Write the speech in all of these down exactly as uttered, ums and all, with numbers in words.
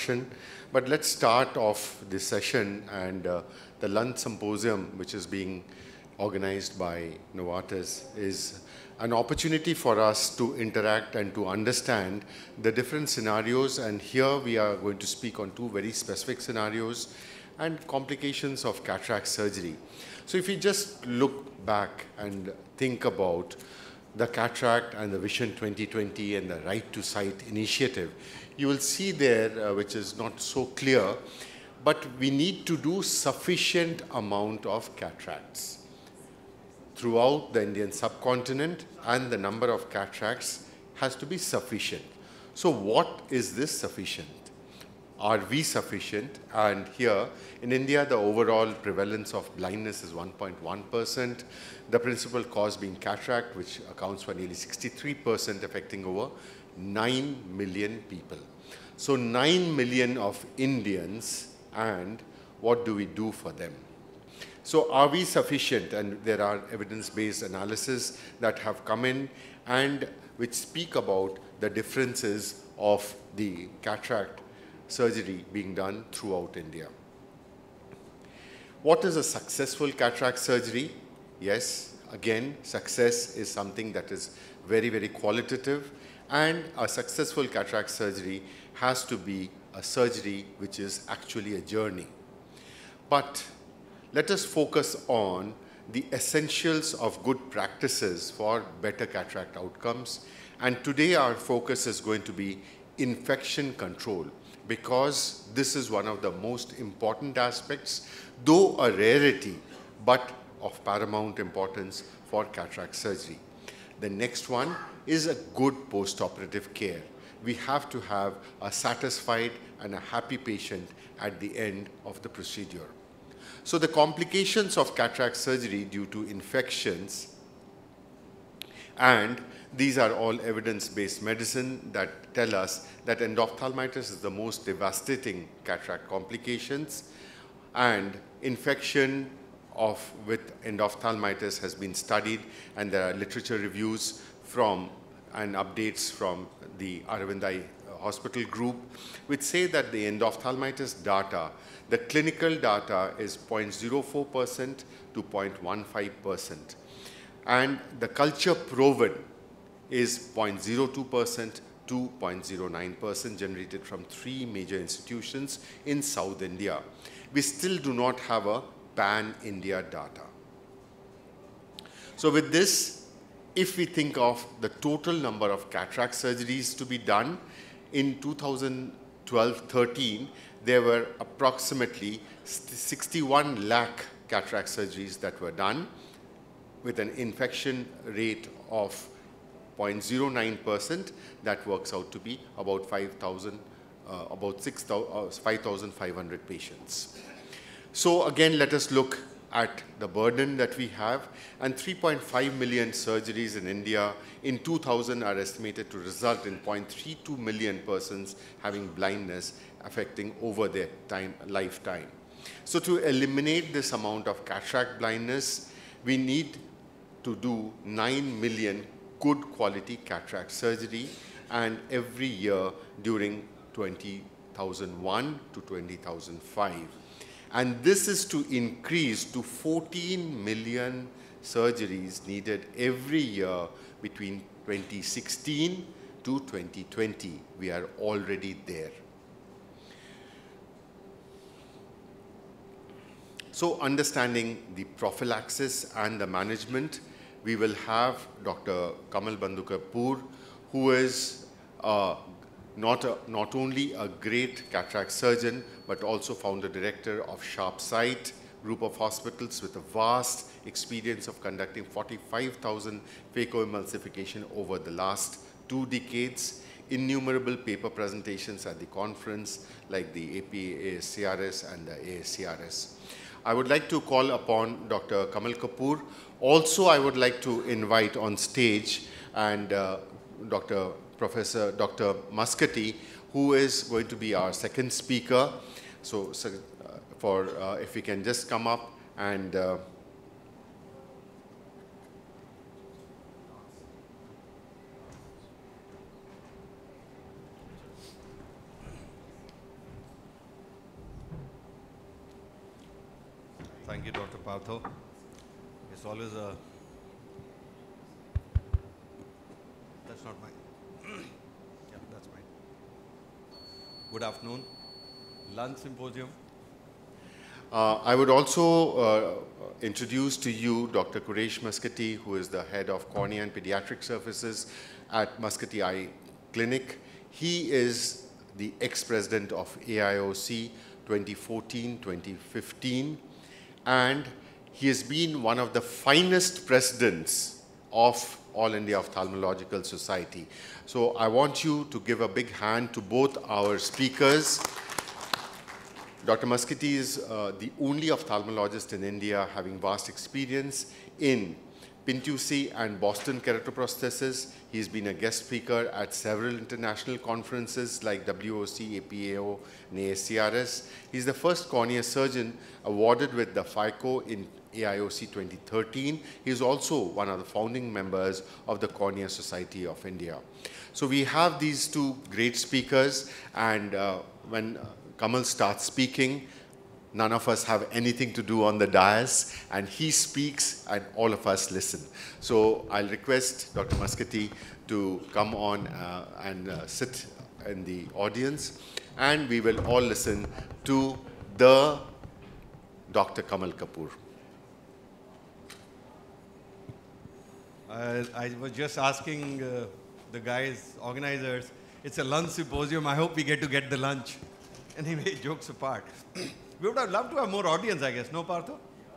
But let's start off this session and uh, the Lund Symposium, which is being organized by Novartis, is an opportunity for us to interact and to understand the different scenarios. And here we are going to speak on two very specific scenarios and complications of cataract surgery. So if you just look back and think about the cataract and the Vision twenty twenty and the Right to Sight initiative, you will see there, uh, which is not so clear, but we need to do sufficient amount of cataracts throughout the Indian subcontinent, and the number of cataracts has to be sufficient. So what is this sufficient? Are we sufficient? And here in India, the overall prevalence of blindness is one point one percent. The principal cause being cataract, which accounts for nearly sixty-three percent, affecting over nine million people. So nine million of Indians, and what do we do for them? So are we sufficient? And there are evidence-based analysis that have come in and which speak about the differences of the cataract surgery being done throughout India. What is a successful cataract surgery? Yes, again, success is something that is very, very qualitative, and a successful cataract surgery has to be a surgery which is actually a journey. But let us focus on the essentials of good practices for better cataract outcomes. And today our focus is going to be infection control, because this is one of the most important aspects, though a rarity, but of paramount importance for cataract surgery. The next one is a good post-operative care. We have to have a satisfied and a happy patient at the end of the procedure. So the complications of cataract surgery due to infections, and these are all evidence-based medicine that tell us that endophthalmitis is the most devastating cataract complications, and infection of with endophthalmitis has been studied, and there are literature reviews from and updates from the Aravind Eye Hospital group, which say that the endophthalmitis data, the clinical data is zero point zero four percent to zero point one five percent. And the culture proven is zero point zero two percent to zero point zero nine percent, generated from three major institutions in South India. We still do not have a pan-India data. So with this, if we think of the total number of cataract surgeries to be done, in two thousand twelve thirteen, there were approximately sixty-one lakh cataract surgeries that were done, with an infection rate of zero point zero nine percent. That works out to be about five thousand, uh, about five thousand five hundred patients. So again, let us look at the burden that we have, and three point five million surgeries in India in two thousand are estimated to result in zero point three two million persons having blindness, affecting over their time, lifetime. So to eliminate this amount of cataract blindness, we need to do nine million good quality cataract surgery, and every year during two thousand one to two thousand five. And this is to increase to fourteen million surgeries needed every year between twenty sixteen to twenty twenty. We are already there. So understanding the prophylaxis and the management, we will have Doctor Kamal Bandhu Kapoor, who is uh, not, a, not only a great cataract surgeon, but also founder director of Sharp Sight group of hospitals with a vast experience of conducting forty-five thousand phacoemulsification over the last two decades, innumerable paper presentations at the conference like the A P A S C R S and the A S C R S. I would like to call upon Doctor Kamal Kapoor. Also, I would like to invite on stage and uh, Doctor Professor Doctor Muscati, who is going to be our second speaker. So, so uh, for uh, if we can just come up and uh, Thank you, Doctor Partho. It's always a... That's not mine. Yeah, that's mine. Good afternoon. Lunch symposium. Uh, I would also uh, introduce to you Doctor Quresh Muscati, who is the head of cornea and pediatric services at Muscati Eye Clinic. He is the ex-president of A I O C twenty fourteen to twenty fifteen, and he has been one of the finest presidents of All India Ophthalmological Society. So I want you to give a big hand to both our speakers. Doctor Muscati is uh, the only ophthalmologist in India having vast experience in PINTUSI and Boston keratoprosthesis. He's been a guest speaker at several international conferences like W O C, A P A O, and A S C R S. He's the first cornea surgeon awarded with the FICO in A I O C twenty thirteen. He's also one of the founding members of the Cornea Society of India. So we have these two great speakers, and uh, when uh, Kamal starts speaking, none of us have anything to do on the dais, and he speaks and all of us listen. So I'll request Doctor Muscati to come on uh, and uh, sit in the audience, and we will all listen to the Doctor Kamal Kapoor. Uh, I was just asking uh, the guys, organizers, it's a lunch symposium. I hope we get to get the lunch. Anyway, jokes apart. We would have loved to have more audience, I guess. No, Partho?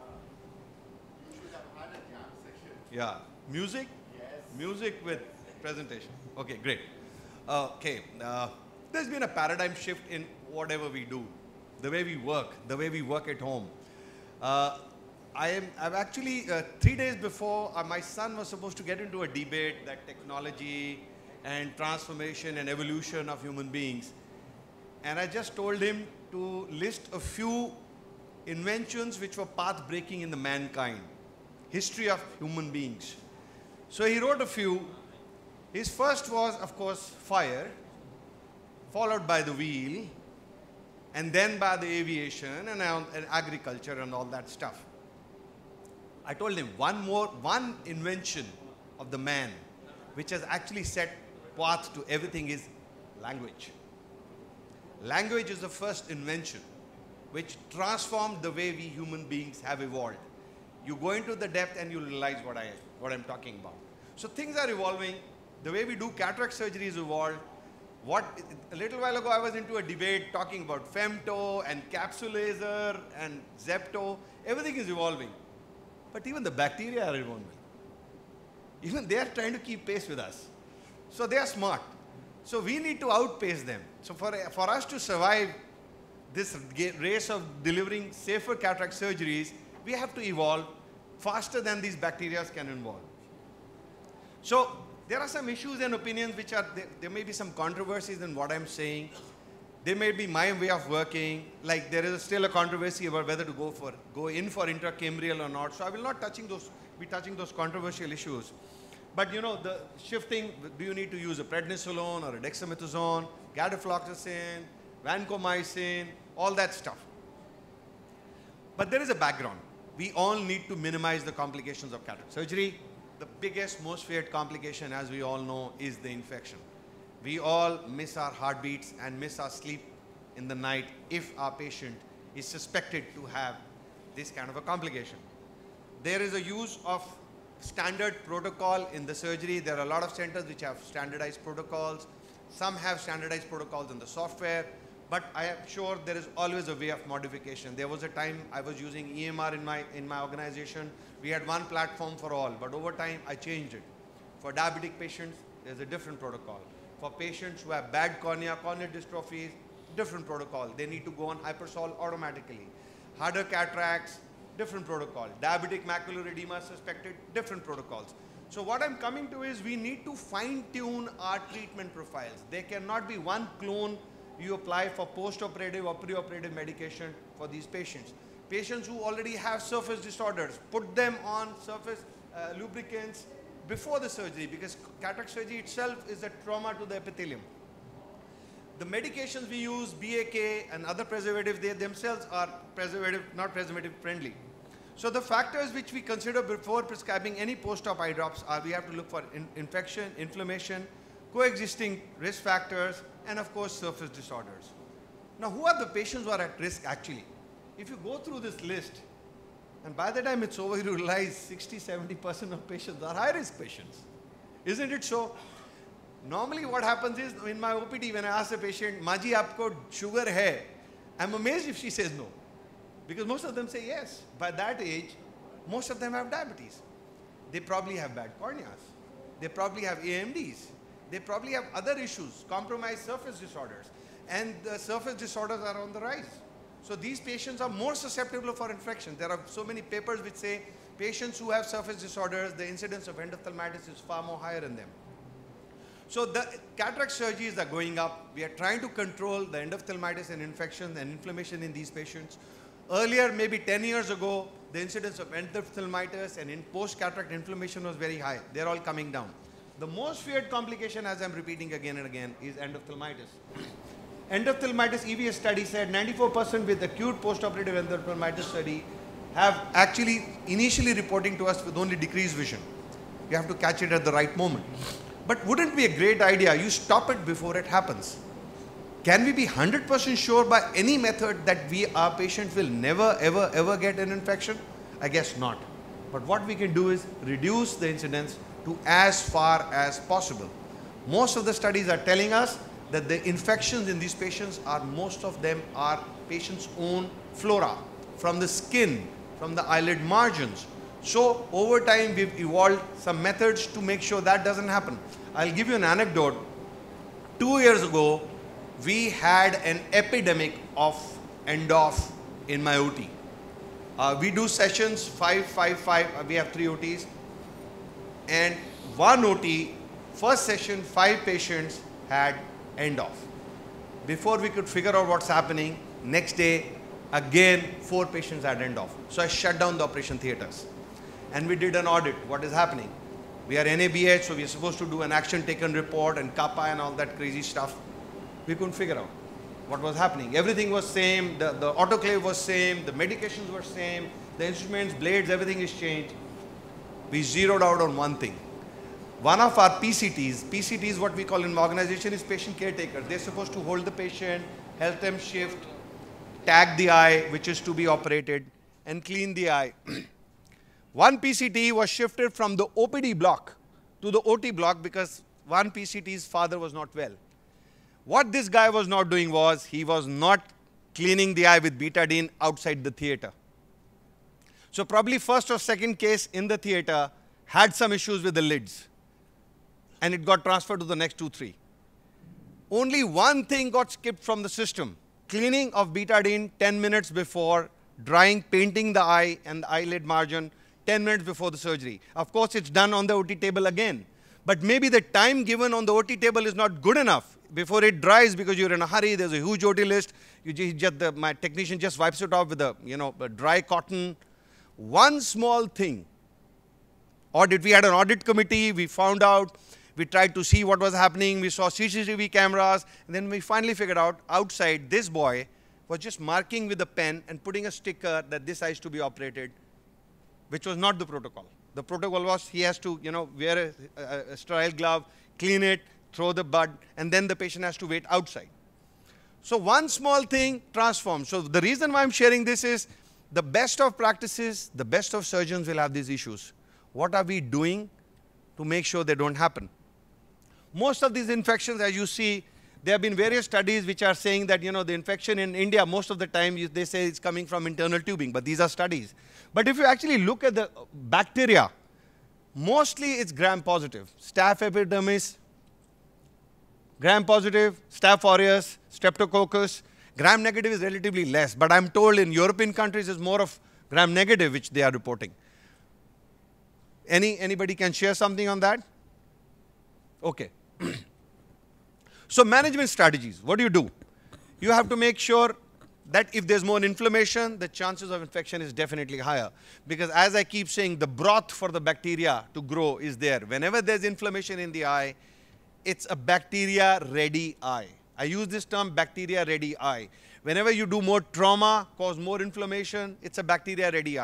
Yeah. Music? Yes. Music with presentation. Okay, great. Uh, okay. Uh, there's been a paradigm shift in whatever we do. The way we work, the way we work at home. Uh, I am, I've actually, uh, three days before, uh, my son was supposed to get into a debate that technology and transformation and evolution of human beings. And I just told him to list a few inventions which were path-breaking in the mankind, history of human beings. So he wrote a few. His first was, of course, fire, followed by the wheel, and then by the aviation and, uh, and agriculture and all that stuff. I told him one more, one invention of the man which has actually set path to everything is language. Language is the first invention which transformed the way we human beings have evolved. You go into the depth and you realize what, I, what I'm talking about. So things are evolving. The way we do cataract surgery is evolved. What, a little while ago I was into a debate talking about femto and capsule laser and zepto. Everything is evolving. But even the bacteria are evolving. Even they are trying to keep pace with us. So they are smart. So we need to outpace them. So for, for us to survive this race of delivering safer cataract surgeries, we have to evolve faster than these bacteria can evolve. So there are some issues and opinions which are, there, there may be some controversies in what I'm saying. There may be my way of working, like there is still a controversy about whether to go for, go in for intracambrial or not. So I will not touching those, be touching those controversial issues. But you know, the shifting, do you need to use a prednisolone or a dexamethasone, gadafloxacin, vancomycin, all that stuff. But there is a background. We all need to minimize the complications of cataract surgery. The biggest, most feared complication, as we all know, is the infection. We all miss our heartbeats and miss our sleep in the night if our patient is suspected to have this kind of a complication. There is a use of standard protocol in the surgery. There are a lot of centers which have standardized protocols. Some have standardized protocols in the software, but I am sure there is always a way of modification. There was a time I was using E M R in my, in my organization. We had one platform for all, but over time I changed it. For diabetic patients, there's a different protocol. For patients who have bad cornea, corneal dystrophies, different protocol. They need to go on Hypersol automatically. Harder cataracts, different protocol. Diabetic macular edema suspected, different protocols. So what I'm coming to is we need to fine-tune our treatment profiles. There cannot be one clone you apply for post-operative or pre-operative medication for these patients. Patients who already have surface disorders, put them on surface uh, lubricants before the surgery, because cataract surgery itself is a trauma to the epithelium. The medications we use, B A K and other preservatives, they themselves are preservative, not preservative friendly. So the factors which we consider before prescribing any post-op eye drops are we have to look for in infection, inflammation, coexisting risk factors, and of course surface disorders. Now who are the patients who are at risk actually? If you go through this list, and by the time it's over, you realize sixty, seventy percent of patients are high-risk patients. Isn't it so? Normally what happens is, in my O P D, when I ask a patient, Maji, aapko sugar hai? I'm amazed if she says no. Because most of them say yes. By that age, most of them have diabetes. They probably have bad corneas. They probably have A M Ds. They probably have other issues, compromised surface disorders. And the surface disorders are on the rise. So these patients are more susceptible for infection. There are so many papers which say patients who have surface disorders, the incidence of endophthalmitis is far more higher in them. So the cataract surgeries are going up. We are trying to control the endophthalmitis and infection and inflammation in these patients. Earlier, maybe ten years ago, the incidence of endophthalmitis and in post-cataract inflammation was very high. They're all coming down. The most feared complication, as I'm repeating again and again, is endophthalmitis. Endophthalmitis E V S study said ninety-four percent with acute post-operative endophthalmitis study have actually initially reporting to us with only decreased vision. You have to catch it at the right moment. But wouldn't it be a great idea? You stop it before it happens. Can we be one hundred percent sure by any method that we, our patients will never, ever, ever get an infection? I guess not. But what we can do is reduce the incidence to as far as possible. Most of the studies are telling us that the infections in these patients are, most of them are patients' own flora, from the skin, from the eyelid margins. So over time we've evolved some methods to make sure that doesn't happen. I'll give you an anecdote. Two years ago, we had an epidemic of ENDOF in my O T. Uh, we do sessions, five, five, five, uh, we have three O Ts. And one O T, first session, five patients had ENDOF. Before we could figure out what's happening, next day, again, four patients had ENDOF. So I shut down the operation theaters. And we did an audit. What is happening? We are N A B H, so we are supposed to do an action taken report and kappa and all that crazy stuff. We couldn't figure out what was happening. Everything was same, the, the autoclave was same, the medications were same, the instruments, blades, everything is changed. We zeroed out on one thing. One of our P C Ts, P C Ts what we call in my organization is patient caretaker. They're supposed to hold the patient, help them shift, tag the eye which is to be operated, and clean the eye. One P C T was shifted from the O P D block to the O T block because one P C T's father was not well. What this guy was not doing was, he was not cleaning the eye with betadine outside the theater. So probably first or second case in the theater had some issues with the lids. And it got transferred to the next two, three. Only one thing got skipped from the system. Cleaning of betadine ten minutes before, drying, painting the eye and the eyelid margin ten minutes before the surgery. Of course, it's done on the O T table again. But maybe the time given on the O T table is not good enough before it dries because you're in a hurry. There's a huge O T list. You just, the, my technician just wipes it off with a, you know, a dry cotton. One small thing. Audit. We had an audit committee. We found out. We tried to see what was happening. We saw C C T V cameras. And then we finally figured out outside this boy was just marking with a pen and putting a sticker that this eye is to be operated, which was not the protocol. The protocol was he has to, you know, wear a, a, a sterile glove, clean it, throw the bud, and then the patient has to wait outside. So one small thing transforms. So the reason why I'm sharing this is the best of practices, the best of surgeons will have these issues. What are we doing to make sure they don't happen? Most of these infections, as you see, there have been various studies which are saying that, you know, the infection in India, most of the time you, they say it's coming from internal tubing, but these are studies. But if you actually look at the bacteria, mostly it's gram-positive. Staph epidermis, gram-positive, Staph aureus, streptococcus. Gram-negative is relatively less, but I'm told in European countries it's more of gram-negative which they are reporting. Any, anybody can share something on that? Okay. So management strategies, what do you do? You have to make sure that if there's more inflammation, the chances of infection is definitely higher. Because as I keep saying, the broth for the bacteria to grow is there. Whenever there's inflammation in the eye, it's a bacteria-ready eye. I use this term bacteria-ready eye. Whenever you do more trauma, cause more inflammation, it's a bacteria-ready eye.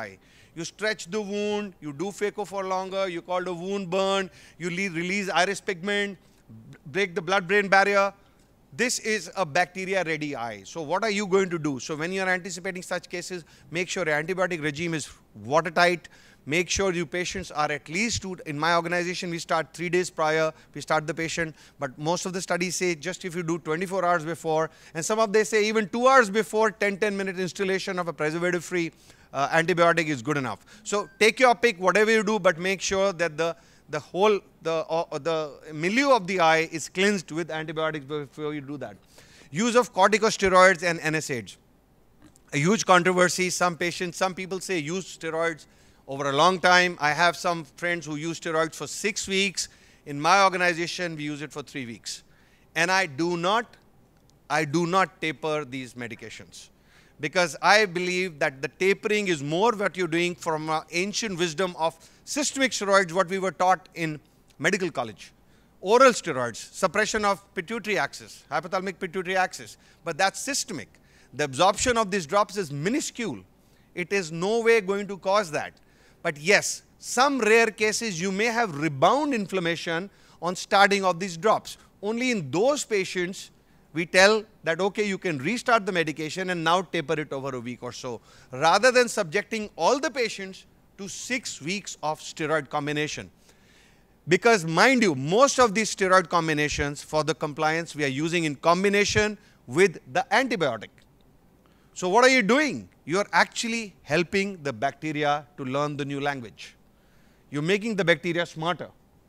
you stretch the wound, you do phaco for longer, you call the wound burn, you release iris pigment, break the blood-brain barrier. This is a bacteria-ready eye. So what are you going to do? So when you are anticipating such cases, make sure your antibiotic regime is watertight. Make sure your patients are at least two. In my organization, we start three days prior. We start the patient. But most of the studies say just if you do twenty-four hours before, and some of they say even two hours before, ten, ten minute installation of a preservative-free uh, antibiotic is good enough. So take your pick, whatever you do, but make sure that the the whole, the, uh, the milieu of the eye is cleansed with antibiotics before you do that. Use of corticosteroids and N SAIDs. A huge controversy. Some patients, some people say use steroids over a long time. I have some friends who use steroids for six weeks. In my organization, we use it for three weeks. And I do not, I do not taper these medications, because I believe that the tapering is more what you're doing from uh, ancient wisdom of systemic steroids, what we were taught in medical college. Oral steroids, suppression of pituitary axis, hypothalamic pituitary axis, but that's systemic. The absorption of these drops is minuscule. It is no way going to cause that. But yes, some rare cases you may have rebound inflammation on starting of these drops. Only in those patients we tell that, okay, you can restart the medication and now taper it over a week or so, rather than subjecting all the patients to six weeks of steroid combination. Because mind you, most of these steroid combinations for the compliance we are using in combination with the antibiotic. So what are you doing? You are actually helping the bacteria to learn the new language. You're making the bacteria smarter.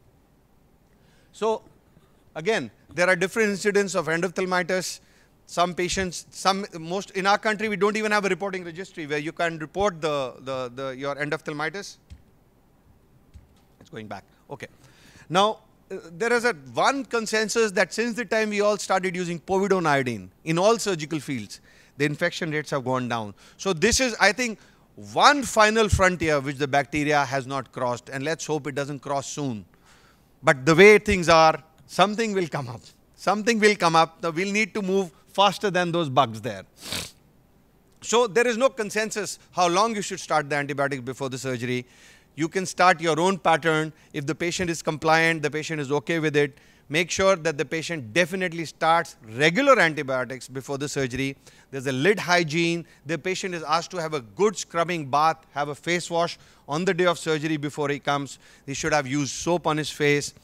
So again, there are different incidents of endophthalmitis. Some patients, some, most, in our country, we don't even have a reporting registry where you can report the, the, the, your endophthalmitis. It's going back. Okay. Now, uh, there is a one consensus that since the time we all started using povidone iodine in all surgical fields, the infection rates have gone down. So this is, I think, one final frontier which the bacteria has not crossed, and let's hope it doesn't cross soon. But the way things are, something will come up. Something will come up. We'll need to move faster than those bugs there. So there is no consensus how long you should start the antibiotic before the surgery. You can start your own pattern. If the patient is compliant, the patient is okay with it, make sure that the patient definitely starts regular antibiotics before the surgery. There's a lid hygiene. The patient is asked to have a good scrubbing bath, have a face wash on the day of surgery before he comes. He should have used soap on his face.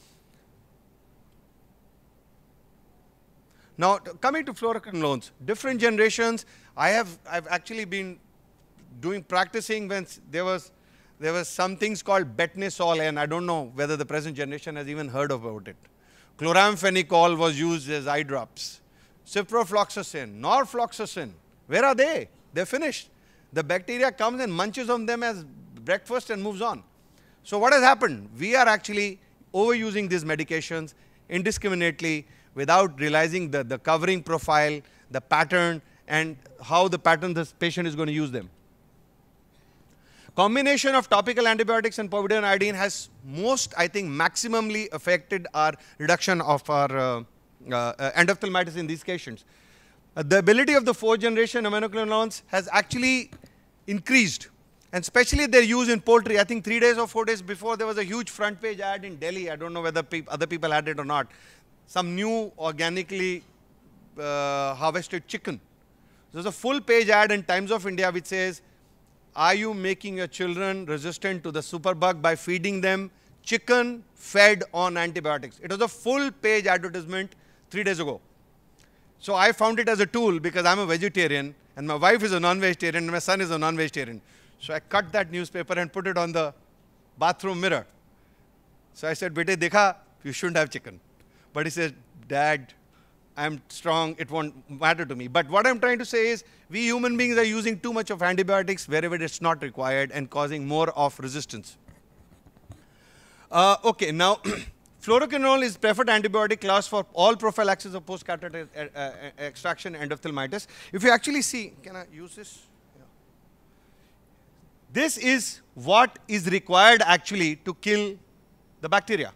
Now, coming to fluoroquinolones, different generations. I have I've actually been doing practicing when there was there was some things called betnesol, and I don't know whether the present generation has even heard about it. Chloramphenicol was used as eye drops. Ciprofloxacin, norfloxacin, where are they? They're finished. The bacteria comes and munches on them as breakfast and moves on. So what has happened? We are actually overusing these medications indiscriminately without realizing the, the covering profile, the pattern, and how the pattern the patient is going to use them. Combination of topical antibiotics and povidone iodine has most, I think, maximally affected our reduction of our uh, uh, endophthalmitis in these patients. Uh, the ability of the fourth generation immunoquinolones has actually increased, and especially their use in poultry. I think three days or four days before, there was a huge front page ad in Delhi. I don't know whether pe other people had it or not. Some new organically uh, harvested chicken. There's a full page ad in Times of India which says, are you making your children resistant to the superbug by feeding them chicken fed on antibiotics? It was a full page advertisement three days ago. So I found it as a tool because I'm a vegetarian and my wife is a non-vegetarian and my son is a non-vegetarian. So I cut that newspaper and put it on the bathroom mirror. So I said, bete, dekha, you shouldn't have chicken. But he said, Dad, I'm strong, it won't matter to me. But what I'm trying to say is, we human beings are using too much of antibiotics wherever it's not required and causing more of resistance. Uh, okay, now, fluoroquinolone is preferred antibiotic class for all prophylaxis of post-cataract uh, uh, extraction endophthalmitis. If you actually see, can I use this? Yeah. This is what is required actually to kill the bacteria.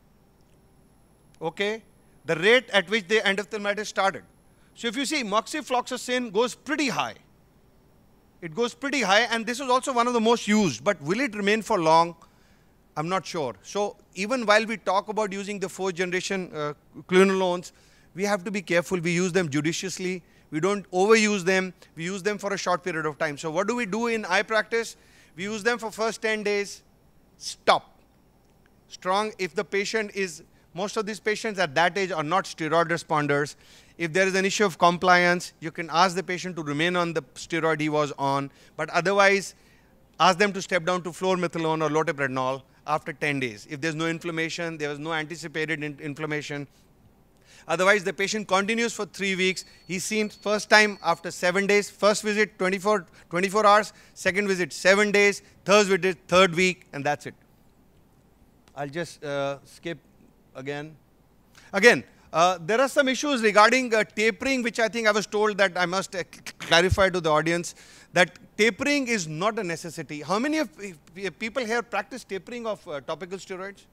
Okay, the rate at which the endophthalmitis started. So if you see, moxifloxacin goes pretty high. It goes pretty high, and this is also one of the most used. But will it remain for long? I'm not sure. So even while we talk about using the fourth generation uh, quinolones, we have to be careful. We use them judiciously. We don't overuse them. We use them for a short period of time. So what do we do in eye practice? We use them for first ten days. Stop. Strong, if the patient is, most of these patients at that age are not steroid responders. If there is an issue of compliance, you can ask the patient to remain on the steroid he was on. But otherwise, ask them to step down to fluorometholone or loteprednol after ten days. If there's no inflammation, there was no anticipated in inflammation. Otherwise, the patient continues for three weeks. He's seen first time after seven days, first visit twenty-four, twenty-four hours, second visit seven days, third visit third week, and that's it. I'll just uh, skip again. Again, uh, there are some issues regarding uh, tapering, which I think I was told that I must uh, clarify to the audience, that tapering is not a necessity. How many of people here practice tapering of uh, topical steroids?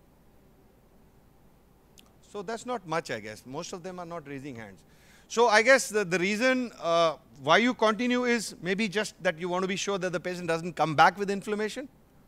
So that's not much, I guess. Most of them are not raising hands. So I guess the, the reason uh, why you continue is maybe just that you want to be sure that the patient doesn't come back with inflammation.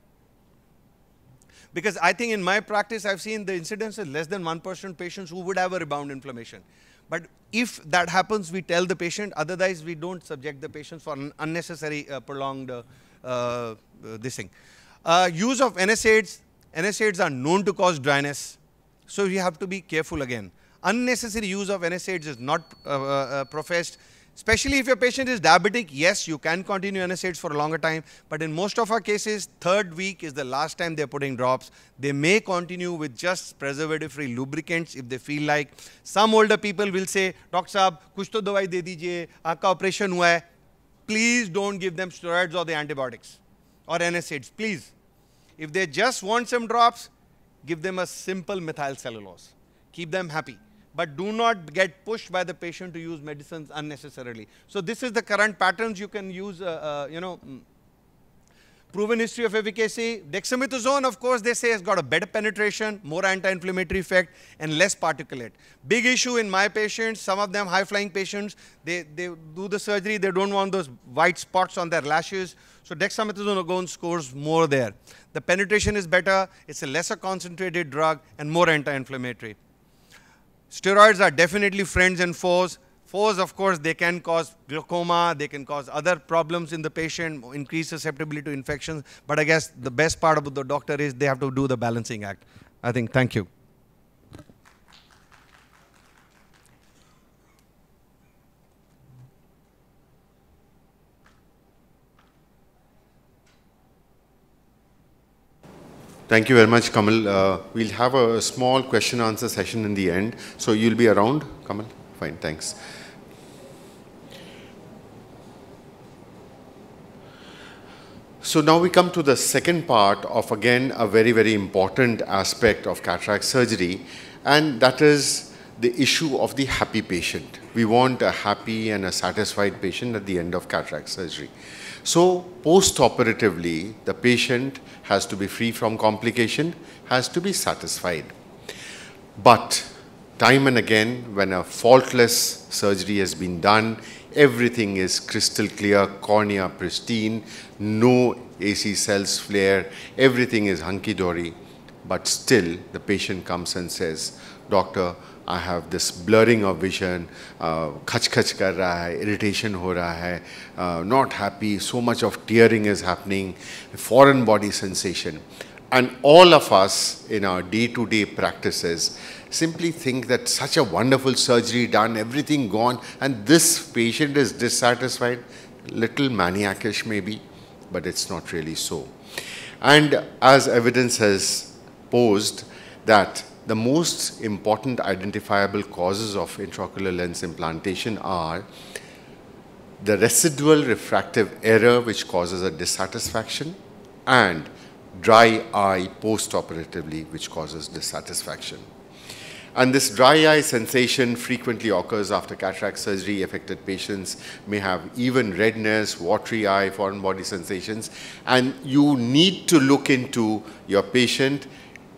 Because I think in my practice, I've seen the incidence is less than one percent patients who would have a rebound inflammation. But if that happens, we tell the patient. Otherwise, we don't subject the patients for an unnecessary uh, prolonged uh, uh, this thing. Uh, use of N SAIDs. N SAIDs are known to cause dryness. So you have to be careful again. Unnecessary use of N SAIDs is not uh, uh, professed. Especially if your patient is diabetic, yes, you can continue N SAIDs for a longer time. But in most of our cases, third week is the last time they're putting drops. They may continue with just preservative-free lubricants if they feel like. Some older people will say, Doctor Saab, kuch to dawai de dijiye, aapka operation hua hai. Please don't give them steroids or the antibiotics or N SAIDs, please. If they just want some drops, give them a simple methyl cellulose. Keep them happy. But do not get pushed by the patient to use medicines unnecessarily. So this is the current patterns you can use, uh, uh, you know, proven history of efficacy. Dexamethasone, of course, they say has got a better penetration, more anti-inflammatory effect, and less particulate. Big issue in my patients, some of them high-flying patients, they, they do the surgery, they don't want those white spots on their lashes. So dexamethasone again scores more there. The penetration is better, it's a lesser concentrated drug, and more anti-inflammatory. Steroids are definitely friends and foes. Foes, of course, they can cause glaucoma, they can cause other problems in the patient, increase susceptibility to infections. But I guess the best part about the doctor is they have to do the balancing act. I think, thank you. Thank you very much, Kamal. Uh, we'll have a small question answer session in the end. So you'll be around, Kamal? Fine, thanks. So now we come to the second part of, again, a very, very important aspect of cataract surgery, and that is the issue of the happy patient. We want a happy and a satisfied patient at the end of cataract surgery. So post-operatively, the patient has to be free from complication, has to be satisfied. But time and again, when a faultless surgery has been done, everything is crystal clear, cornea pristine, no A C cells flare, everything is hunky-dory, but still the patient comes and says, Doctor, I have this blurring of vision, khach khach kar raha hai, irritation ho raha hai, uh, not happy, so much of tearing is happening, foreign body sensation. And all of us in our day-to-day practices simply think that such a wonderful surgery done, everything gone, and this patient is dissatisfied, little maniacish maybe, but it's not really so. And as evidence has posed that the most important identifiable causes of intraocular lens implantation are the residual refractive error, which causes a dissatisfaction, and dry eye post-operatively, which causes dissatisfaction. And this dry eye sensation frequently occurs after cataract surgery. Affected patients may have even redness, watery eye, foreign body sensations, and you need to look into your patient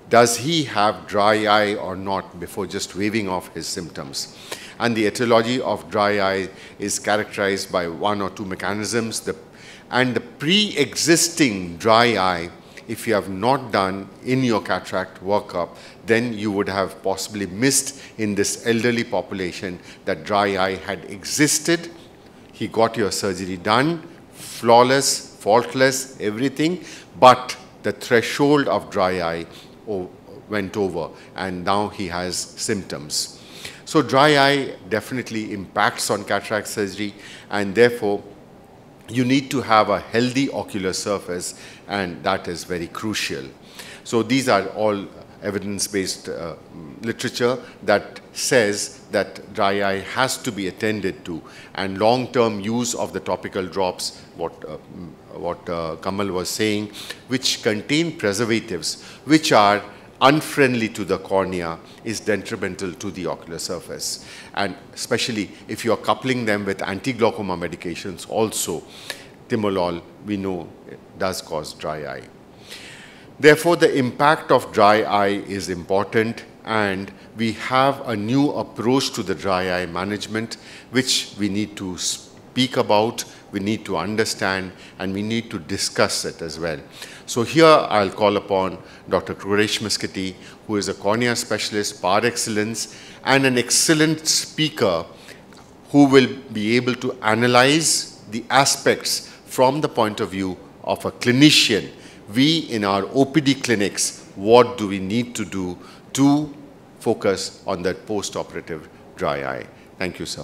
does he have dry eye or not before just waving off his symptoms? And the etiology of dry eye is characterized by one or two mechanisms. The, and the pre-existing dry eye, if you have not done in your cataract workup, then you would have possibly missed in this elderly population that dry eye had existed. He got your surgery done, flawless, faultless, everything, but the threshold of dry eye went over, and now he has symptoms. So dry eye definitely impacts on cataract surgery, and therefore you need to have a healthy ocular surface, and that is very crucial. So these are all evidence-based uh, literature that says that dry eye has to be attended to, and long-term use of the topical drops, what, uh, what uh, Kamal was saying, which contain preservatives, which are unfriendly to the cornea, is detrimental to the ocular surface. And especially if you are coupling them with anti-glaucoma medications also, timolol, we know, does cause dry eye. Therefore, the impact of dry eye is important, and we have a new approach to the dry eye management, which we need to speak about, we need to understand, and we need to discuss it as well. So here I'll call upon Doctor Quresh Miskiti, who is a cornea specialist par excellence and an excellent speaker who will be able to analyze the aspects from the point of view of a clinician. We in our O P D clinics, what do we need to do to focus on that post-operative dry eye? Thank you, sir.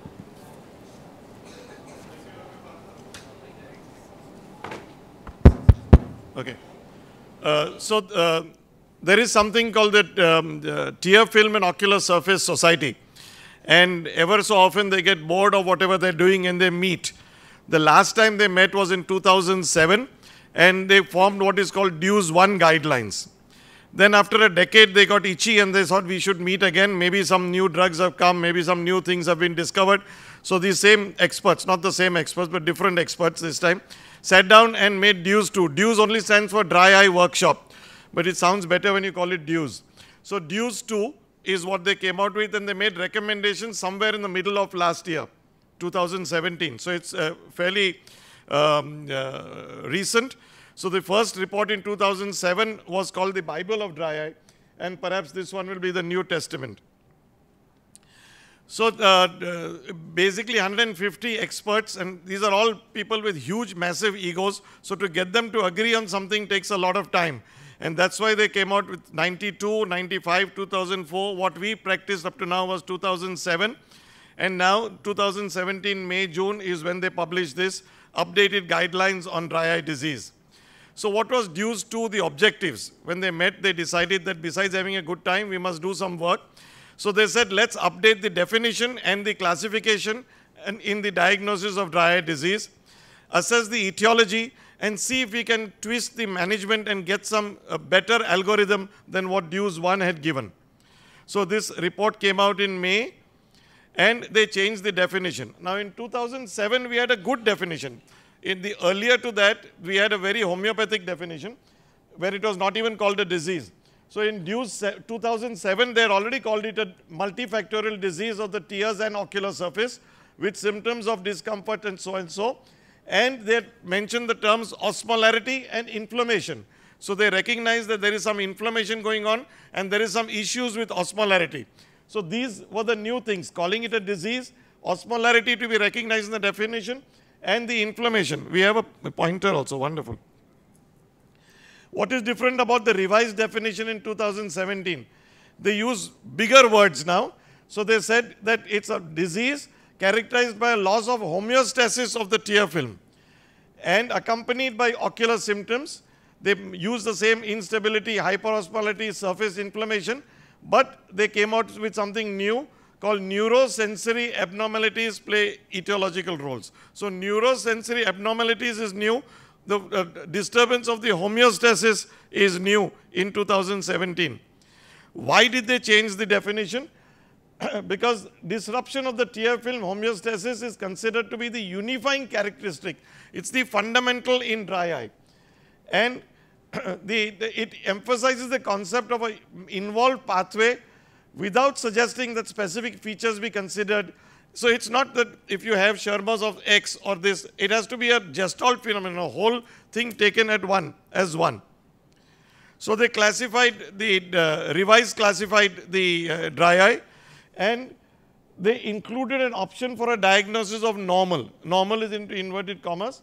Okay. Uh, so uh, there is something called the, um, the Tear Film and Ocular Surface Society. And ever so often they get bored of whatever they're doing and they meet. The last time they met was in two thousand seven, and they formed what is called DEWS one guidelines. Then after a decade they got itchy and they thought we should meet again. Maybe some new drugs have come, maybe some new things have been discovered. So these same experts, not the same experts, but different experts this time, sat down and made DEWS two. DEWS only stands for Dry Eye Workshop, but it sounds better when you call it DEWS. So DEWS two is what they came out with, and they made recommendations somewhere in the middle of last year, two thousand seventeen. So it's uh, fairly um, uh, recent. So the first report in two thousand seven was called the Bible of Dry Eye, and perhaps this one will be the New Testament. So uh, uh, basically one hundred fifty experts, and these are all people with huge, massive egos. So to get them to agree on something takes a lot of time. And that's why they came out with ninety-two, ninety-five, two thousand four. What we practiced up to now was two thousand seven. And now two thousand seventeen, May, June is when they published this updated guidelines on dry eye disease. So what was DEWS two, the objectives? When they met, they decided that besides having a good time, we must do some work. So they said, let's update the definition and the classification and in the diagnosis of dry eye disease, assess the etiology, and see if we can twist the management and get some uh, better algorithm than what DEWS one had given. So this report came out in May, and they changed the definition. Now in two thousand seven, we had a good definition. In the earlier to that, we had a very homeopathic definition, where it was not even called a disease. So in DEWS two thousand seven, they had already called it a multifactorial disease of the tears and ocular surface with symptoms of discomfort and so and so. And they mentioned the terms osmolarity and inflammation. So they recognize that there is some inflammation going on and there is some issues with osmolarity. So these were the new things, calling it a disease, osmolarity to be recognized in the definition, and the inflammation. We have a pointer also, wonderful. What is different about the revised definition in two thousand seventeen? They use bigger words now. So they said that it's a disease characterized by a loss of homeostasis of the tear film and accompanied by ocular symptoms. They use the same instability, hyperosmolarity, surface inflammation, but they came out with something new called neurosensory abnormalities play etiological roles. So neurosensory abnormalities is new. The uh, disturbance of the homeostasis is new in two thousand seventeen. Why did they change the definition? Because disruption of the tear film homeostasis is considered to be the unifying characteristic. It's the fundamental in dry eye. And the, the, it emphasizes the concept of an involved pathway without suggesting that specific features be considered. So it's not that if you have Shermas of X or this, it has to be a gestalt phenomenon, a whole thing taken at one, as one. So they classified, the uh, revised classified the uh, dry eye, and they included an option for a diagnosis of normal. Normal is into inverted commas.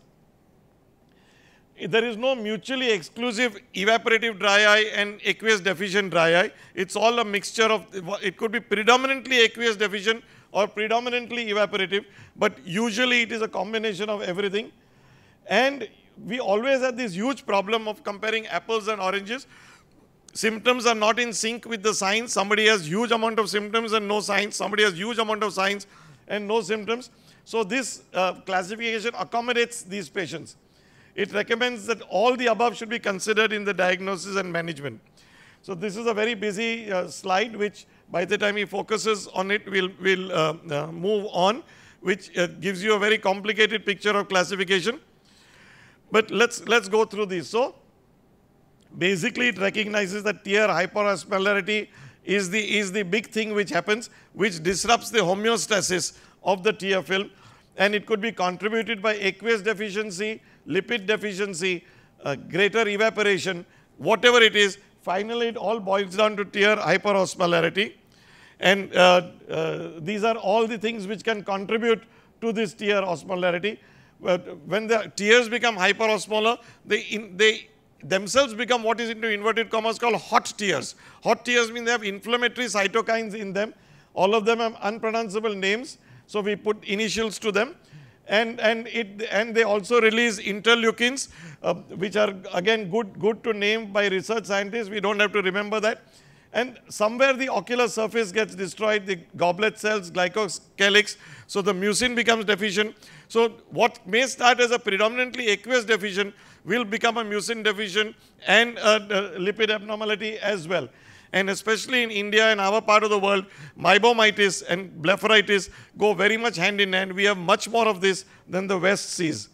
There is no mutually exclusive evaporative dry eye and aqueous deficient dry eye. It's all a mixture of, it could be predominantly aqueous deficient or predominantly evaporative, but usually it is a combination of everything. And we always had this huge problem of comparing apples and oranges. Symptoms are not in sync with the signs. Somebody has huge amount of symptoms and no signs. Somebody has huge amount of signs and no symptoms. So this uh, classification accommodates these patients. It recommends that all the above should be considered in the diagnosis and management. So this is a very busy uh, slide, which by the time he focuses on it, we'll, we'll uh, uh, move on, which uh, gives you a very complicated picture of classification. But let's, let's go through this. So basically, it recognizes that tear hyperosmolarity is the, is the big thing which happens, which disrupts the homeostasis of the tear film. And it could be contributed by aqueous deficiency, lipid deficiency, uh, greater evaporation, whatever it is. Finally, it all boils down to tear hyperosmolarity. And uh, uh, these are all the things which can contribute to this tear osmolarity. But when the tears become hyperosmolar, they, in, they themselves become what is into inverted commas called hot tears. Hot tears mean they have inflammatory cytokines in them. All of them have unpronounceable names, so we put initials to them. And, and, it, and they also release interleukins, uh, which are again good, good to name by research scientists. We don't have to remember that. And somewhere the ocular surface gets destroyed, the goblet cells, glycocalyx, so the mucin becomes deficient. So what may start as a predominantly aqueous deficient will become a mucin deficient and a, a lipid abnormality as well. And especially in India and our part of the world, meibomitis and blepharitis go very much hand in hand. We have much more of this than the West sees.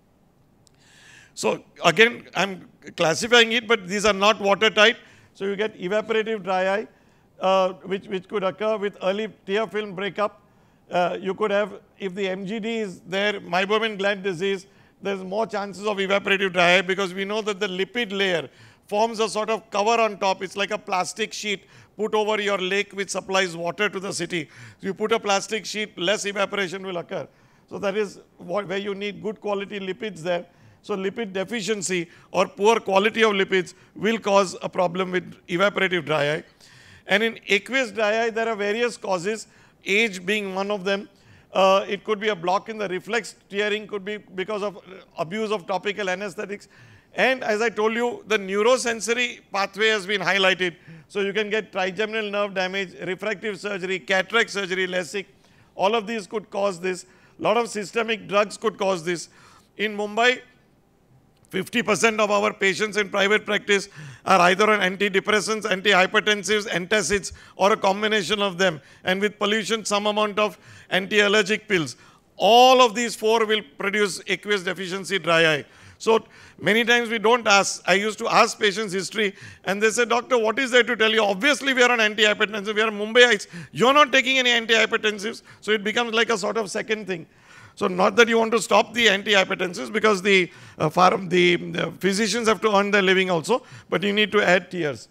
So again, I'm classifying it, but these are not watertight. So you get evaporative dry eye, uh, which, which could occur with early tear film breakup. Uh, you could have, if the M G D is there, meibomian gland disease, there's more chances of evaporative dry eye because we know that the lipid layer forms a sort of cover on top. It's like a plastic sheet put over your lake which supplies water to the city. So you put a plastic sheet, less evaporation will occur. So that is what, where you need good quality lipids there. So lipid deficiency or poor quality of lipids will cause a problem with evaporative dry eye. And in aqueous dry eye, there are various causes, age being one of them. Uh, it could be a block in the reflex tearing, could be because of abuse of topical anesthetics. And as I told you, the neurosensory pathway has been highlighted. So you can get trigeminal nerve damage, refractive surgery, cataract surgery, LASIK. All of these could cause this. A lot of systemic drugs could cause this. In Mumbai, fifty percent of our patients in private practice are either on antidepressants, antihypertensives, antacids, or a combination of them. And with pollution, some amount of anti-allergic pills. All of these four will produce aqueous deficiency dry eye. So many times we don't ask. I used to ask patients history and they say, doctor, what is there to tell you? Obviously we are on antihypertensive. We are Mumbaiites. You're not taking any antihypertensives. So it becomes like a sort of second thing. So not that you want to stop the antihypertensives because the, uh, farm, the, the physicians have to earn their living also, but you need to add tears.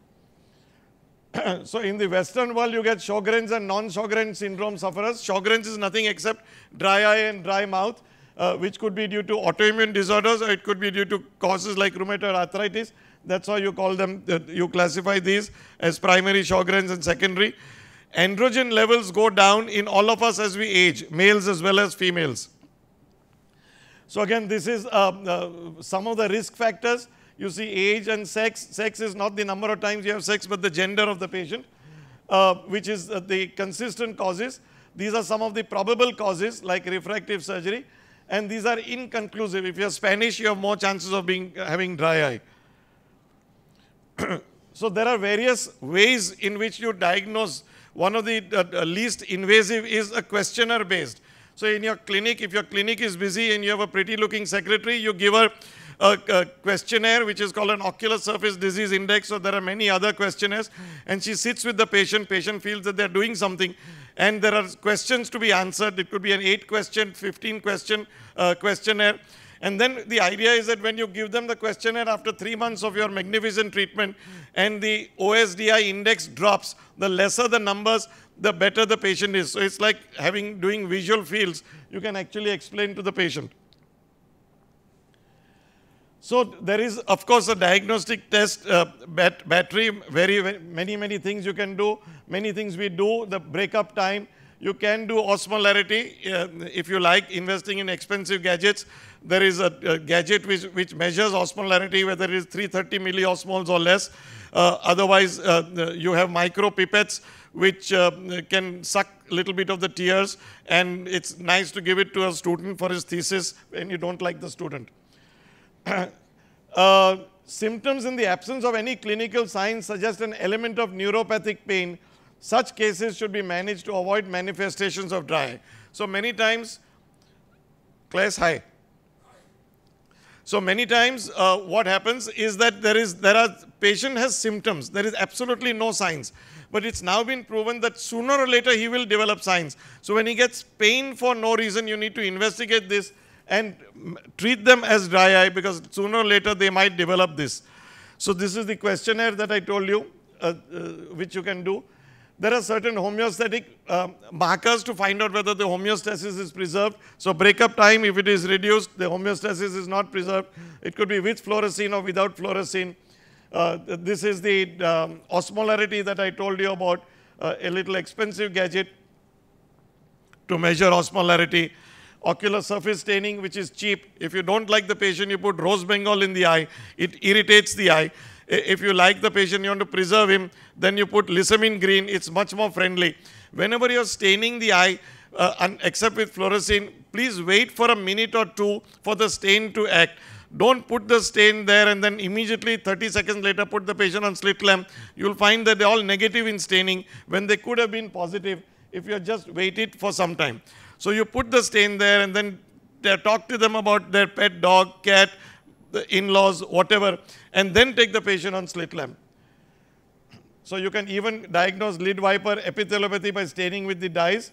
So in the Western world, you get Sjogren's and non-Sjogren's syndrome sufferers. Sjogren's is nothing except dry eye and dry mouth, uh, which could be due to autoimmune disorders or it could be due to causes like rheumatoid arthritis. That's why you call them, uh, you classify these as primary Sjogren's and secondary. Androgen levels go down in all of us as we age, males as well as females. So again, this is uh, uh, some of the risk factors. You see age and sex. Sex is not the number of times you have sex, but the gender of the patient, uh, which is uh, the consistent causes. These are some of the probable causes like refractive surgery. And these are inconclusive. If you're Spanish, you have more chances of being, uh, having dry eye. So there are various ways in which you diagnose. One of the uh, least invasive is a questionnaire based. So in your clinic, if your clinic is busy and you have a pretty looking secretary, you give her a, a questionnaire which is called an ocular surface disease index. So there are many other questionnaires. And she sits with the patient. Patient feels that they're doing something. And there are questions to be answered. It could be an eight question, fifteen question uh, questionnaire. And then the idea is that when you give them the questionnaire after three months of your magnificent treatment and the O S D I index drops, the lesser the numbers, the better the patient is. So it's like having doing visual fields. You can actually explain to the patient. So there is, of course, a diagnostic test uh, bat battery, very, very, many, many things you can do. Many things we do, the breakup time. You can do osmolarity uh, if you like, investing in expensive gadgets. There is a, a gadget which, which measures osmolarity, whether it is three hundred thirty milliosmoles or less. Uh, otherwise, uh, you have micro pipettes which uh, can suck a little bit of the tears, and it's nice to give it to a student for his thesis when you don't like the student. uh, symptoms in the absence of any clinical signs suggest an element of neuropathic pain. Such cases should be managed to avoid manifestations of dry eye. So many times, class high. So many times uh, what happens is that there is, there are, patient has symptoms. There is absolutely no signs. But it's now been proven that sooner or later he will develop signs. So when he gets pain for no reason, you need to investigate this and treat them as dry eye, because sooner or later they might develop this. So this is the questionnaire that I told you, uh, uh, which you can do. There are certain homeostatic uh, markers to find out whether the homeostasis is preserved. So breakup time, if it is reduced, the homeostasis is not preserved. It could be with fluorescein or without fluorescein. Uh, this is the um, osmolarity that I told you about, uh, a little expensive gadget to measure osmolarity. Ocular surface staining, which is cheap. If you don't like the patient, you put rose bengal in the eye. It irritates the eye. If you like the patient, you want to preserve him, then you put Lissamine green. It's much more friendly. Whenever you're staining the eye, uh, except with fluorescein, please wait for a minute or two for the stain to act. Don't put the stain there and then immediately thirty seconds later put the patient on slit lamp. You'll find that they're all negative in staining when they could have been positive if you just wait it for some time. So you put the stain there and then talk to them about their pet dog, cat, the in-laws, whatever, and then take the patient on slit lamp. So you can even diagnose lid viper epithelopathy by staining with the dyes.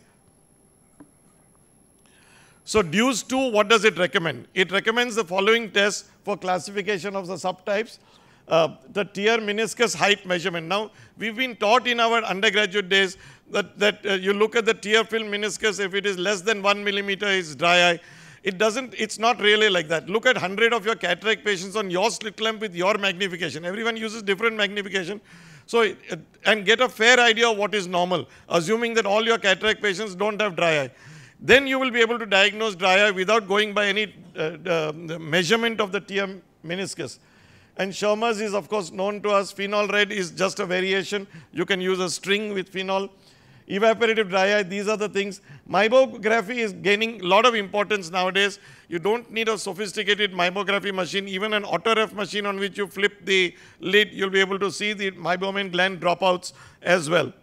So DEWS two, what does it recommend? It recommends the following tests for classification of the subtypes. Uh, the tear meniscus height measurement. Now, we've been taught in our undergraduate days that, that uh, you look at the tear film meniscus, if it is less than one millimeter, it's dry eye. It doesn't, it's not really like that. Look at one hundred of your cataract patients on your slit lamp with your magnification. Everyone uses different magnification. So, it, and get a fair idea of what is normal, assuming that all your cataract patients don't have dry eye. Then you will be able to diagnose dry eye without going by any uh, uh, measurement of the tear meniscus. And Schirmer's is, of course, known to us. Phenol red is just a variation. You can use a string with phenol. Evaporative dry eye, these are the things. Meibography is gaining a lot of importance nowadays. You don't need a sophisticated meibography machine. Even an autoref machine on which you flip the lid, you'll be able to see the meibomian gland dropouts as well.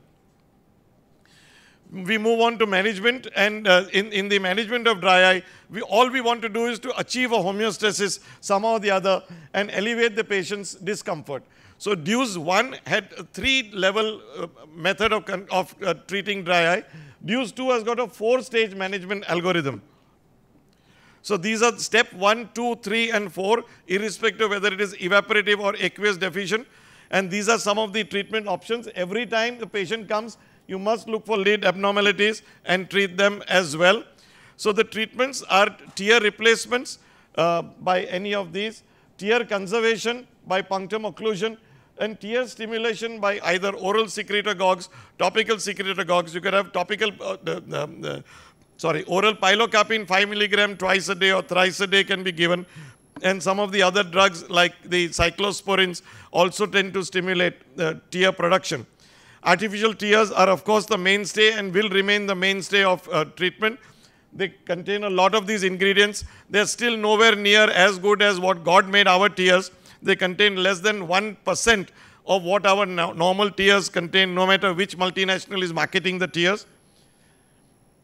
We move on to management, and uh, in, in the management of dry eye, we, all we want to do is to achieve a homeostasis somehow or the other and alleviate the patient's discomfort. So DEWS one had a three-level uh, method of, of uh, treating dry eye. DEWS two has got a four-stage management algorithm. So these are step one, two, three, and four, irrespective of whether it is evaporative or aqueous deficient. And these are some of the treatment options. Every time the patient comes, you must look for lid abnormalities and treat them as well. So the treatments are tear replacements uh, by any of these, tear conservation by punctum occlusion, and tear stimulation by either oral secretagogues, topical secretagogues. You could have topical, uh, the, the, the, sorry, oral pilocarpine five milligram twice a day or thrice a day can be given. And some of the other drugs like the cyclosporins also tend to stimulate uh, tear production. Artificial tears are, of course, the mainstay and will remain the mainstay of uh, treatment. They contain a lot of these ingredients. They're still nowhere near as good as what God made our tears. They contain less than one percent of what our no normal tears contain, no matter which multinational is marketing the tears.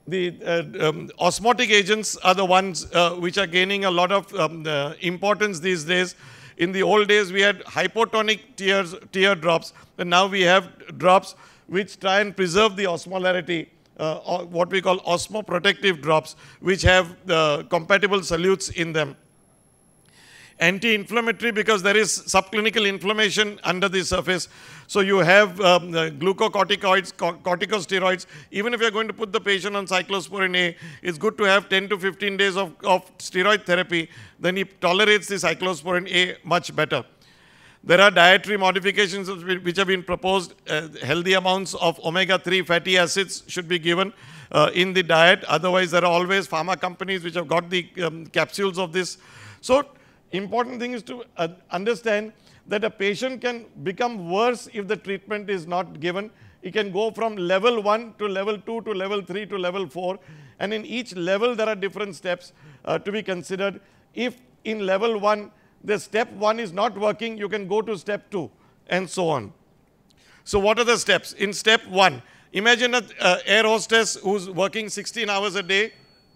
the uh, um, osmotic agents are the ones uh, which are gaining a lot of um, uh, importance these days. In the old days, we had hypotonic tears, tear drops, and now we have drops which try and preserve the osmolarity, uh, or what we call osmoprotective drops, which have uh, compatible solutes in them. Anti-inflammatory, because there is subclinical inflammation under the surface. So you have um, uh, glucocorticoids, co corticosteroids. Even if you're going to put the patient on cyclosporin A, it's good to have ten to fifteen days of, of steroid therapy. Then he tolerates the cyclosporin A much better. There are dietary modifications which have been proposed. Uh, healthy amounts of omega three fatty acids should be given uh, in the diet. Otherwise, there are always pharma companies which have got the um, capsules of this. So, important thing is to uh, understand that a patient can become worse if the treatment is not given. It can go from level one to level two to level three to level four. And in each level, there are different steps uh, to be considered. If in level one, the step one is not working, you can go to step two and so on. So what are the steps? In step one, imagine an uh, air hostess who's working sixteen hours a day.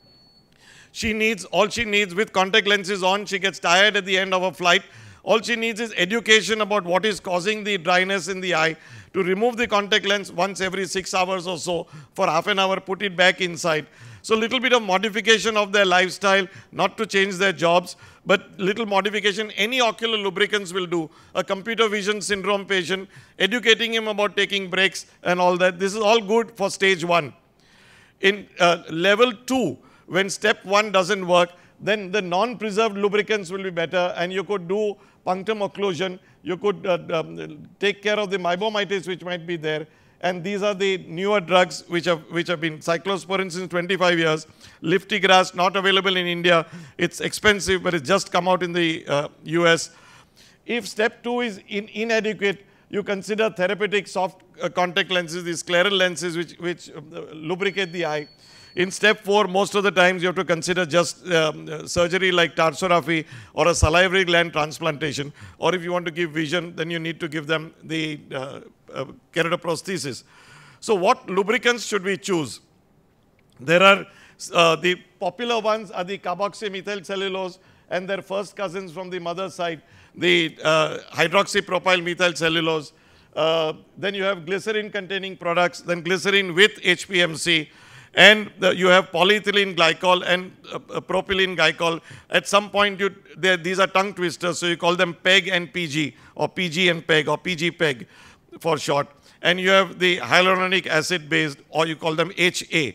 She needs, all she needs with contact lenses on, she gets tired at the end of a flight. All she needs is education about what is causing the dryness in the eye, to remove the contact lens once every six hours or so, for half an hour, put it back inside. So little bit of modification of their lifestyle, not to change their jobs, but little modification, any ocular lubricants will do. A computer vision syndrome patient, educating him about taking breaks and all that. This is all good for stage one. In uh, level two, when step one doesn't work, then the non-preserved lubricants will be better, and you could do punctum occlusion. You could uh, um, take care of the meibomitis which might be there. And these are the newer drugs which have, which have been cyclosporin since twenty-five years. Liftigras, not available in India. It's expensive, but it's just come out in the uh, U S. If step two is in, inadequate, you consider therapeutic soft uh, contact lenses, these scleral lenses which, which uh, lubricate the eye. In step four, most of the times you have to consider just um, surgery like tarsorrhaphy or a salivary gland transplantation. Or if you want to give vision, then you need to give them the uh, uh, keratoprosthesis. So what lubricants should we choose? There are, uh, the popular ones are the carboxymethyl cellulose and their first cousins from the mother side, the uh, hydroxypropyl methyl cellulose. Uh, then you have glycerin containing products, then glycerin with H P M C. And the, you have polyethylene glycol and uh, uh, propylene glycol. At some point, you, these are tongue twisters, so you call them PEG and P G, or P G and PEG, or P G PEG for short. And you have the hyaluronic acid based, or you call them H A.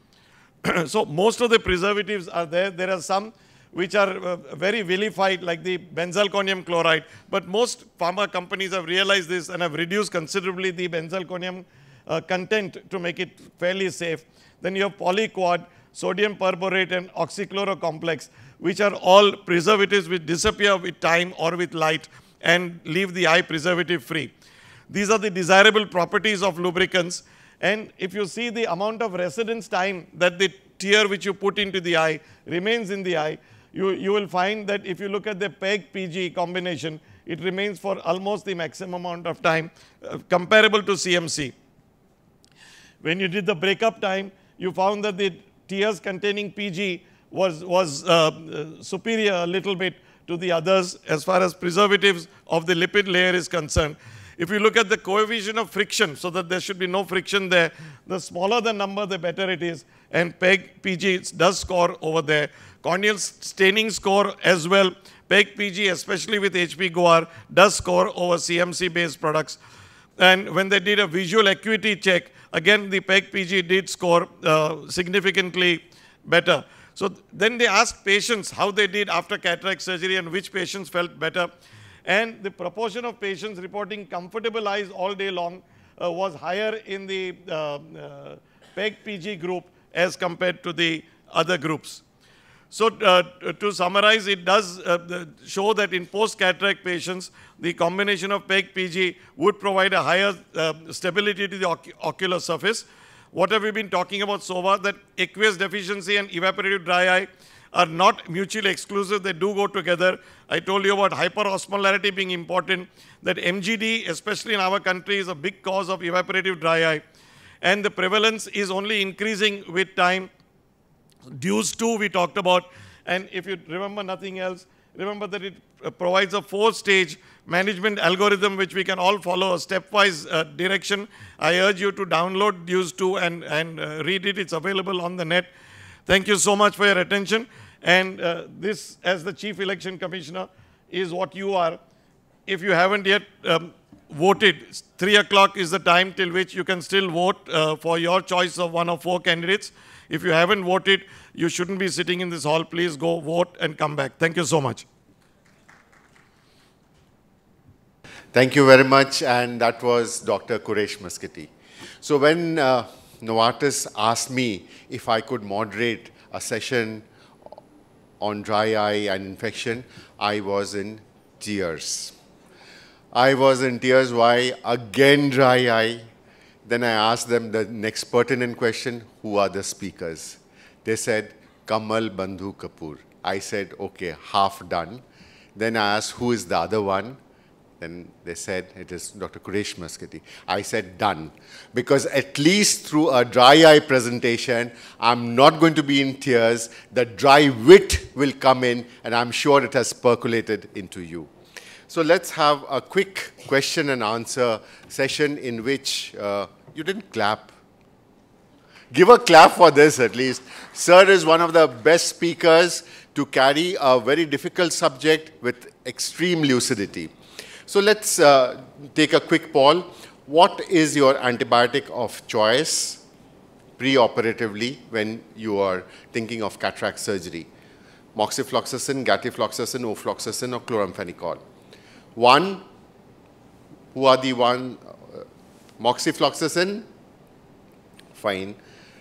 So most of the preservatives are there. There are some which are uh, very vilified, like the benzalkonium chloride. But most pharma companies have realized this and have reduced considerably the benzalkonium uh, content to make it fairly safe. Then you have polyquad, sodium perborate, and oxychlorocomplex, which are all preservatives which disappear with time or with light and leave the eye preservative free. These are the desirable properties of lubricants. And if you see the amount of residence time that the tear which you put into the eye remains in the eye, you, you will find that if you look at the PEG P G combination, it remains for almost the maximum amount of time, uh, comparable to C M C. When you did the breakup time, you found that the tears containing P G was, was uh, uh, superior a little bit to the others as far as preservatives of the lipid layer is concerned. If you look at the coefficient of friction, so that there should be no friction there, the smaller the number, the better it is. And PEG P G does score over there. Corneal staining score as well. PEG P G, especially with H P Goar, does score over C M C-based products. And when they did a visual acuity check, again, the PEG P G did score uh, significantly better. So th then they asked patients how they did after cataract surgery and which patients felt better. And the proportion of patients reporting comfortable eyes all day long uh, was higher in the uh, uh, PEG P G group as compared to the other groups. So uh, to summarize, it does uh, show that in post-cataract patients, the combination of PEG P G would provide a higher uh, stability to the oc ocular surface. What have we been talking about so far? That aqueous deficiency and evaporative dry eye are not mutually exclusive. They do go together. I told you about hyperosmolarity being important, that M G D, especially in our country, is a big cause of evaporative dry eye. and the prevalence is only increasing with time. DEWS two we talked about, and if you remember nothing else, remember that it uh, provides a four-stage management algorithm which we can all follow, a stepwise uh, direction. I urge you to download DEWS two and, and uh, read it. It's available on the net. Thank you so much for your attention. And uh, this, as the Chief Election Commissioner, is what you are. If you haven't yet um, voted, three o'clock is the time till which you can still vote uh, for your choice of one of four candidates. If you haven't voted, you shouldn't be sitting in this hall. Please go vote and come back. Thank you so much. Thank you very much, and that was Doctor Quresh Maskati. So when uh, Novartis asked me if I could moderate a session on dry eye and infection, I was in tears. I was in tears. Why? Again dry eye. Then I asked them the next pertinent question, who are the speakers? They said, Kamal Bandhu Kapoor. I said, okay, half done. Then I asked, who is the other one? Then they said, it is Doctor Quresh Maskati. I said, done. Because at least through a dry eye presentation, I'm not going to be in tears. The dry wit will come in, and I'm sure it has percolated into you. So let's have a quick question and answer session in which uh, you didn't clap. Give a clap for this at least. Sir is one of the best speakers to carry a very difficult subject with extreme lucidity. So let's uh, take a quick poll. What is your antibiotic of choice pre-operatively when you are thinking of cataract surgery? Moxifloxacin, gatifloxacin, ofloxacin, or chloramphenicol? One, who are the one? Uh, moxifloxacin? Fine.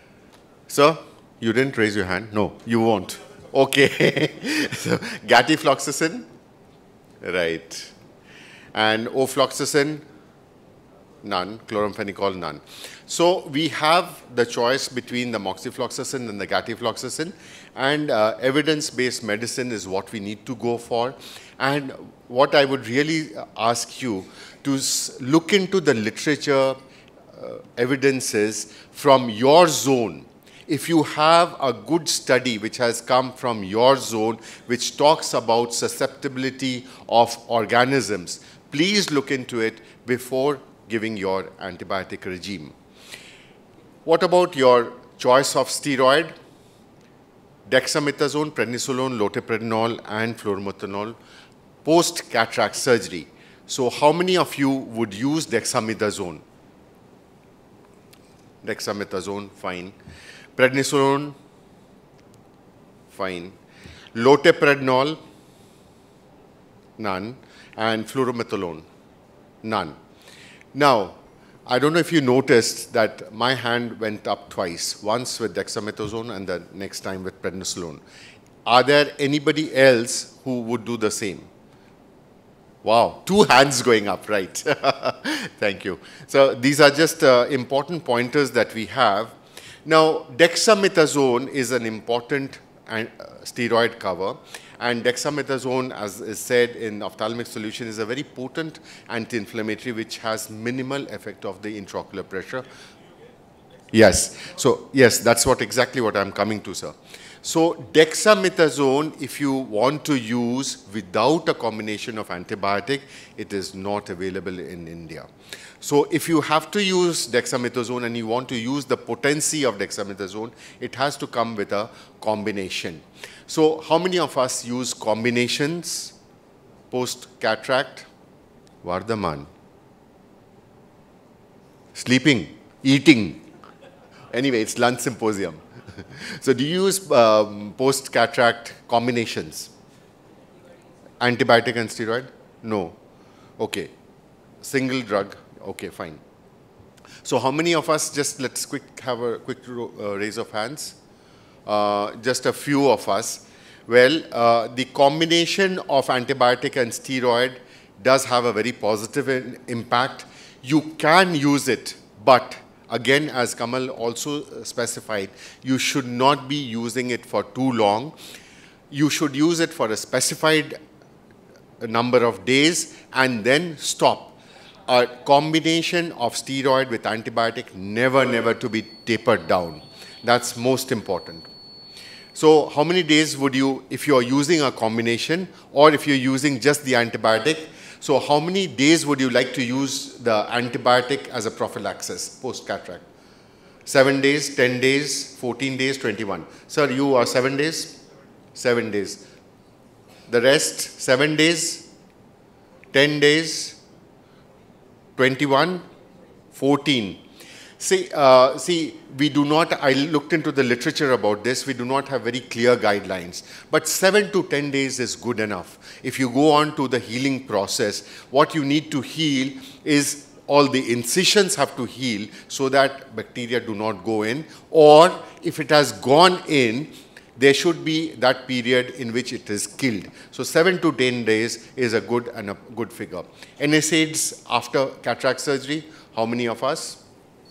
Sir, you didn't raise your hand? No, you won't. Okay. So, gatifloxacin? Right. And ofloxacin? None. Chloramphenicol? None. So we have the choice between the moxifloxacin and the gatifloxacin, and uh, evidence-based medicine is what we need to go for. And what I would really ask you to look into the literature uh, evidences from your zone. If you have a good study which has come from your zone, which talks about susceptibility of organisms, please look into it before giving your antibiotic regime. What about your choice of steroid? Dexamethasone, prednisolone, loteprednol, and fluoromethanol post-cataract surgery. So how many of you would use dexamethasone? Dexamethasone, fine. Prednisolone, fine. Loteprednol, none. And fluoromethanol, none. Now, I don't know if you noticed that my hand went up twice, once with dexamethasone and the next time with prednisolone. Are there anybody else who would do the same? Wow, two hands going up, right. Thank you. So these are just uh, important pointers that we have. Now, dexamethasone is an important uh, steroid cover. And dexamethasone, as is said in ophthalmic solution, is a very potent anti-inflammatory which has minimal effect of the intraocular pressure. Yes. So, yes, that's what exactly what I'm coming to, sir. So, dexamethasone, if you want to use without a combination of antibiotic, it is not available in India. So, if you have to use dexamethasone and you want to use the potency of dexamethasone, it has to come with a combination. So, how many of us use combinations post-cataract? Vardhaman. Sleeping, eating. Anyway, it's lunch symposium. So, do you use um, post-cataract combinations? Antibiotic and steroid? No. Okay. Single drug? Okay, fine. So, how many of us, just let's quick have a quick uh, raise of hands. Uh, just a few of us. Well, uh, the combination of antibiotic and steroid does have a very positive in impact. You can use it, but again, as Kamal also specified, you should not be using it for too long. You should use it for a specified number of days and then stop. a combination of steroid with antibiotic never, never to be tapered down. That's most important. So how many days would you, if you're using a combination or if you're using just the antibiotic, so how many days would you like to use the antibiotic as a prophylaxis post-cataract? Seven days, ten days, fourteen days, twenty-one. Sir, you are seven days? Seven days. The rest, seven days, ten days, twenty-one, fourteen. See, uh, see, we do not, I looked into the literature about this, we do not have very clear guidelines. But seven to ten days is good enough. If you go on to the healing process, what you need to heal is all the incisions have to heal so that bacteria do not go in. Or if it has gone in, there should be that period in which it is killed. So seven to ten days is a good and a good figure. N SAIDs after cataract surgery, how many of us?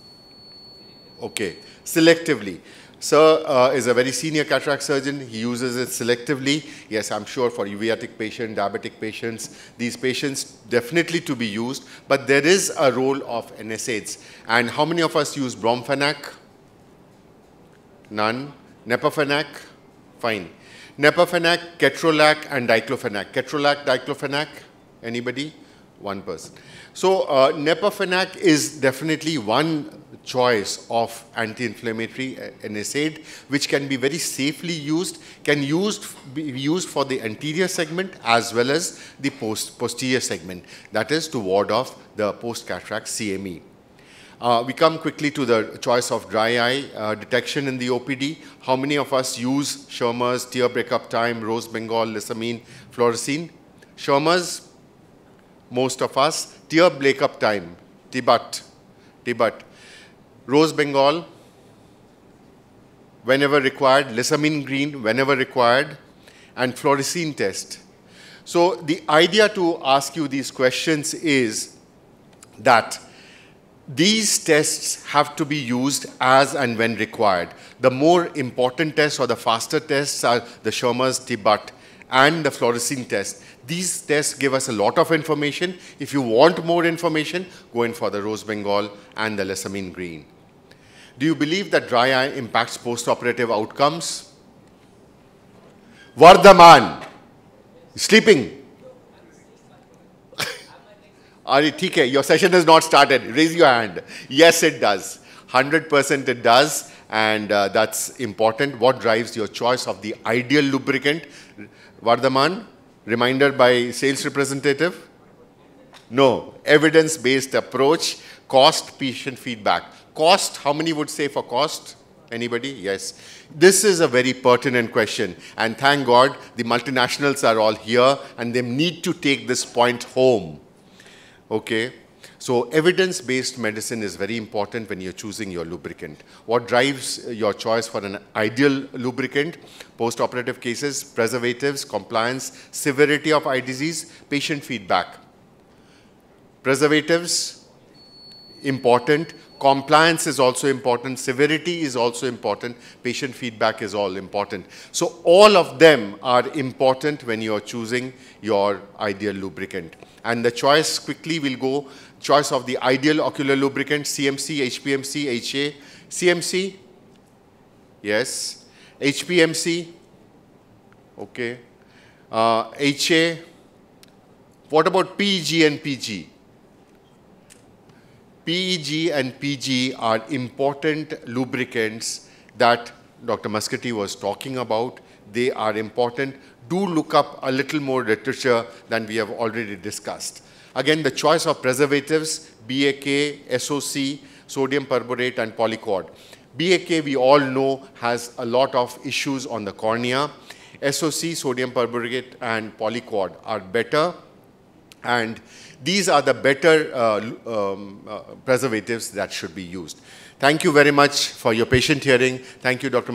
Okay, selectively. Sir uh, is a very senior cataract surgeon. He uses it selectively. Yes, I'm sure for uveitic patients, diabetic patients, these patients definitely to be used. But there is a role of N SAIDs. And how many of us use Bromphanac? None. Nepafenac? Fine. Nepafenac, Ketorolac, and Diclofenac. Ketorolac, Diclofenac? Anybody? One person. So uh, Nepafenac is definitely one choice of anti-inflammatory N SAID, which can be very safely used, can used, be used for the anterior segment as well as the post, posterior segment. That is to ward off the post-cataract C M E. Uh, we come quickly to the choice of dry eye uh, detection in the O P D. How many of us use Schirmer's, tear breakup time, rose Bengal, lissamine, fluorescein? Schirmer's, most of us. Tear breakup time, Tibat, Tibat. Rose Bengal, whenever required, lissamine green, whenever required, and fluorescein test. So the idea to ask you these questions is that these tests have to be used as and when required. The more important tests or the faster tests are the Schirmer's, Tibat, and the fluorescein test. These tests give us a lot of information. If you want more information, go in for the Rose Bengal and the lissamine green. Do you believe that dry eye impacts post-operative outcomes? Vardhaman, sleeping. Ari, T K, your session has not started. Raise your hand. Yes, it does. one hundred percent it does, and uh, that's important. What drives your choice of the ideal lubricant? Vardhaman, reminder by sales representative? No. Evidence-based approach, cost, patient feedback. Cost, how many would say for cost? Anybody? Yes. This is a very pertinent question, and thank God the multinationals are all here and they need to take this point home. Okay. So evidence-based medicine is very important when you're choosing your lubricant. What drives your choice for an ideal lubricant? Post-operative cases, preservatives, compliance, severity of eye disease, patient feedback. Preservatives, important. Compliance is also important. Severity is also important. Patient feedback is all important. So all of them are important when you're choosing your ideal lubricant. And the choice quickly will go, choice of the ideal ocular lubricant, C M C, H P M C, H A. C M C? Yes. H P M C? Okay. Uh, H A? What about P E G and P G? P E G and P G are important lubricants that Doctor Muscati was talking about. They are important. Do look up a little more literature than we have already discussed. Again, the choice of preservatives, B A K, S O C, sodium perborate, and polyquad. B A K, we all know, has a lot of issues on the cornea. S O C, sodium perborate, and polyquad are better. And these are the better uh, um, uh, preservatives that should be used. Thank you very much for your patient hearing. Thank you, Doctor